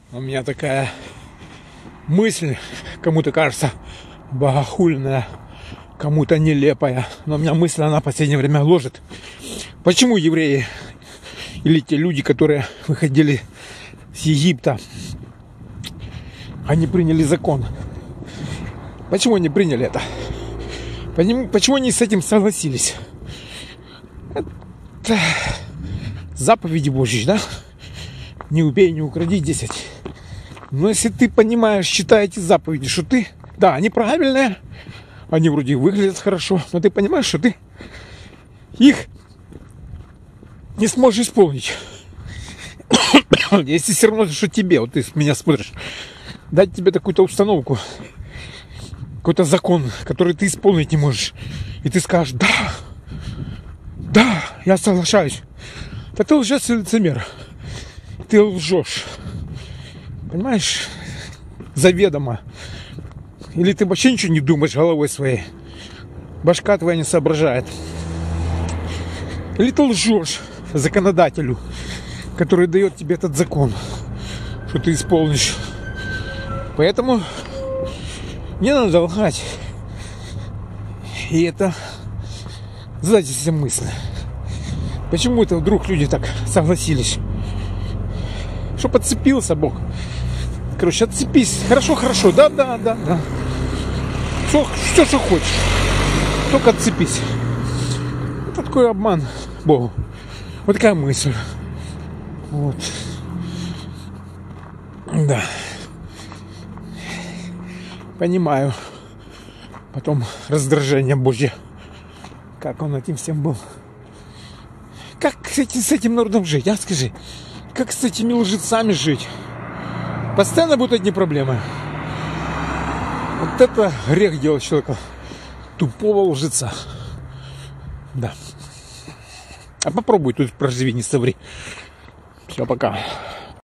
У меня такая мысль, кому-то кажется богохульная, кому-то нелепая, но у меня мысль, она в последнее время ложит. Почему евреи или те люди, которые выходили с Египта, они приняли закон? Почему они приняли это? Почему они с этим согласились? Это заповеди Божьи, да? Не убей, не укради, 10. Но если ты понимаешь, читая эти заповеди, что ты, да, они правильные, они вроде выглядят хорошо, но ты понимаешь, что ты их не сможешь исполнить. Если все равно, что тебе, вот ты меня смотришь, дать тебе какую-то установку, какой-то закон, который ты исполнить не можешь, и ты скажешь: да, я соглашаюсь. Так ты лжец и лицемер. Ты лжешь. Понимаешь? Заведомо. Или ты вообще ничего не думаешь головой своей. Башка твоя не соображает. Или ты лжешь законодателю, который дает тебе этот закон, что ты исполнишь. Поэтому не надо лгать. И это, задайте себе мысли. Почему это вдруг люди так согласились? Чтоб отцепился Бог. Короче, отцепись. Хорошо. Да. Все, что хочешь. Только отцепись. Это такой обман Богу. Вот такая мысль. Вот. Да. Понимаю. Потом раздражение Божье. Как он этим всем был. Как с этим народом жить, а? Скажи. Как с этими лжецами жить? Постоянно будут одни проблемы. Вот это грех делать человека. Тупого лжеца. Да. А попробуй тут проживи, не соври. Все, пока.